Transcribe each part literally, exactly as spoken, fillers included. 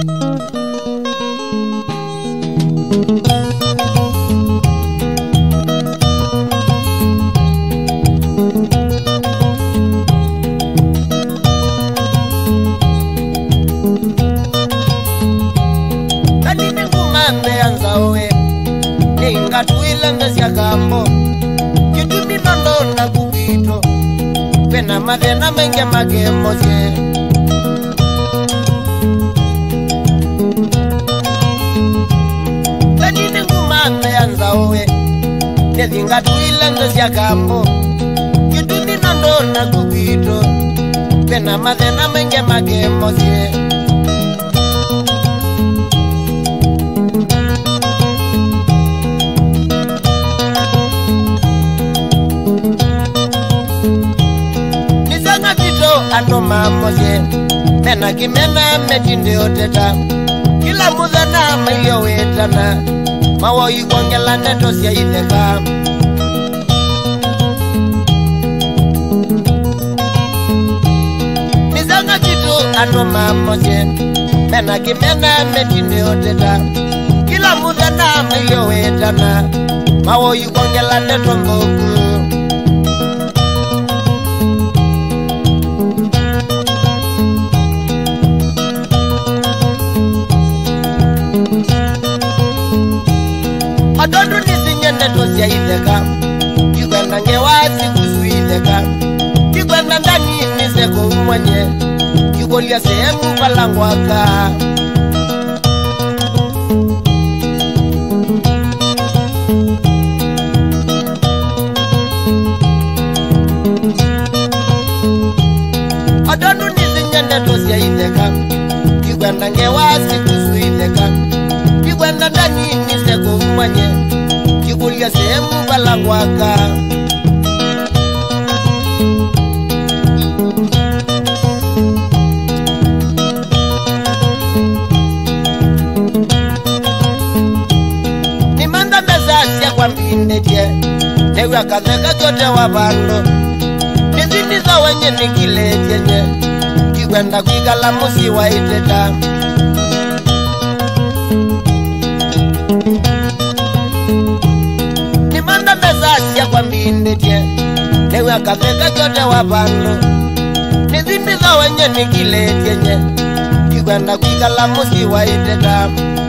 Madena menge mage moje Kanine ngumane yanzawe Nezinga tuile ngosya kambo Kitumi nandona kukito Pena madena menge mage moje Ando mamoje Mena kimena metinde oteta Kila mudana mayo wetana Mawo yukongela neto siya iteka Nizanga kitu ando mamoje Mena kimena metinde oteta Kila mudana mayo wetana Mawo yukongela neto ngoku Adondo nisinyende tosia iteka Kikwenda ngewazi kusu iteka Kikwenda ndani niseko umwenye Kikolia sehemu palangwaka Adondo nisinyende tosia iteka Kikwenda ngewazi kusu iteka Kikwenda ndani niseko umwenye Kikulia sehemu palangwaka Nimanda mezasi ya kwa mbindeje Newa kazeka kote wabando Niziniza wenye nikilejenye Kikwenda kuigala musi wa iteta Nimanda mezasi ya kwa mbindeje Newa kazeka kote wabando Niziniza wenye nikilejenye Kikwenda kuigala musi wa iteta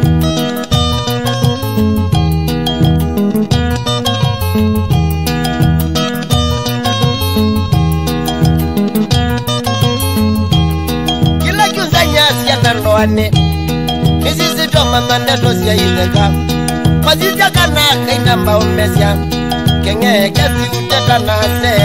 Ndoane Misisi toma mandeto siya ileka Mazizia kanaka inamba umesya Kenge kesi uteta nase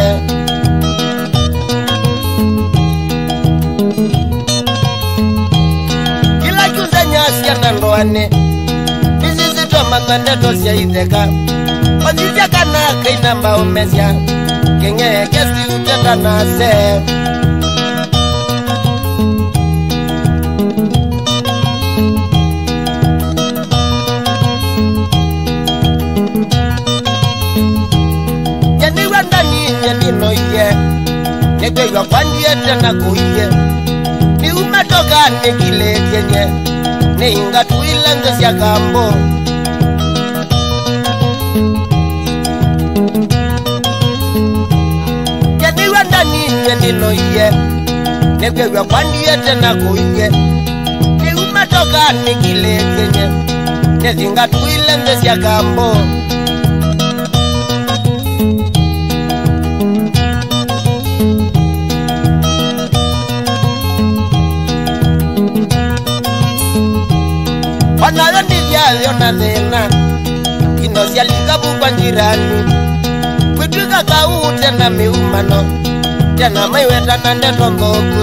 Kila kiuza nyasi ya nandoane Misisi toma mandeto siya ileka Mazizia kanaka inamba umesya Kenge kesi uteta nase Nino iye Nege ywa kwandiye tena kuiye Ni umetoka nikile tenye Ni inga tuile ngesi ya kambo Yeni wanda ninye nino iye Nege ywa kwandiye tena kuiye Ni umetoka nikile tenye Ni inga tuile ngesi ya kambo Wanayo ndivya yona zena Kinosia likabu kwa njirani Kwituka kau tena miumano Tena maiweta na ndeto mboku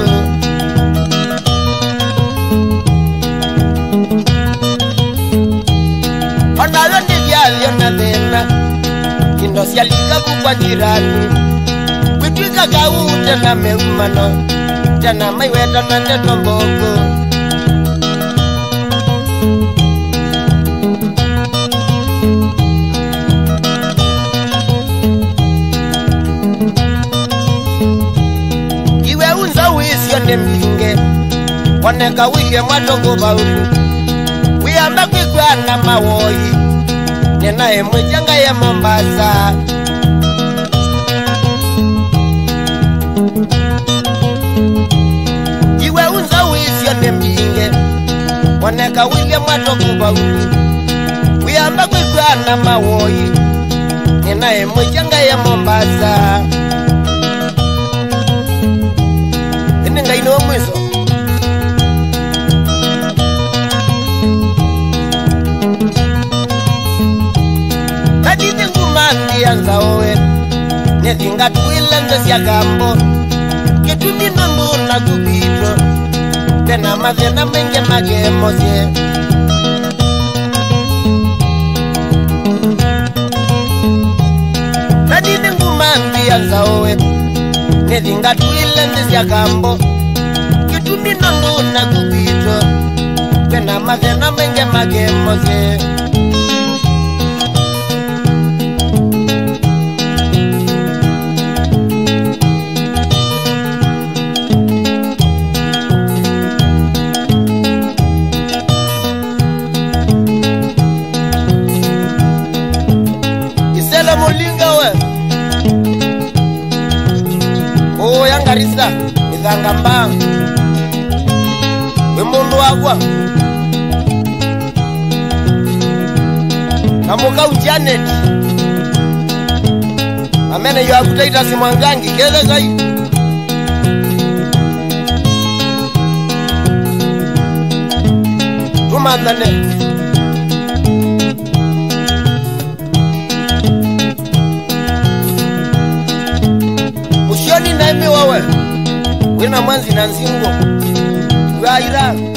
Wanayo ndivya yona zena Kinosia likabu kwa njirani Kwituka kau tena miumano Tena maiweta na ndeto mboku Waneka William Watoko Baulu Wiyamba kwigwana mawoyi Nyenaye mwijanga ya Mombasa Iwe unza wisyo nembinge Waneka William Watoko Baulu Wiyamba kwigwana mawoyi Nyenaye mwijanga ya Mombasa Ininga ino mwiso Kadini ngumandi yanza owe Nethinga tuwile ndesi ya gambo Ketumi nundu na gubito Tena mazena menge mage mosye Kadini ngumandi yanza owe Nethinga tuwile ndesi ya gambo Ketumi nundu na gubito Tena mazena menge mage mosye Mulinga we Oh yangarisa Nizanga mba We mundu wakwa Kamuka ujanet Amene yu akutaita simwangangi Kele zai Tumadhane Usioni na imi wawe Wina manzi na nzingo Waira